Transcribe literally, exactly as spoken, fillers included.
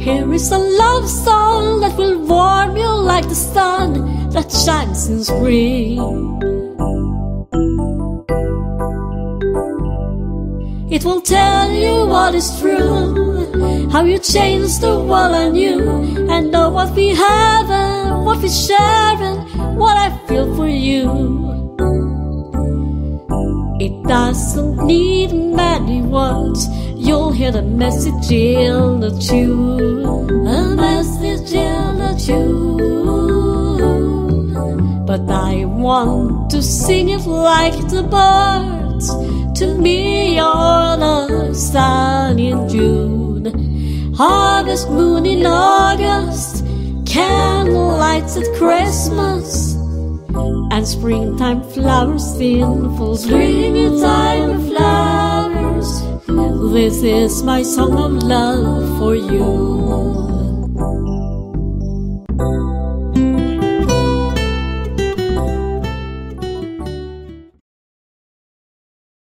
Here is a love song that will warm you like the sun that shines in spring. It will tell you what is true, how you changed the world I knew, and know what we have and what we share and what I feel for you. It doesn't need many words, you'll hear the message in the tune, a message in the tune. But I want to sing it like the birds. To me you're the sun in June, harvest moon in August, candlelights at Christmas, and springtime flowers in full springtime flowers. This is my song of love for you.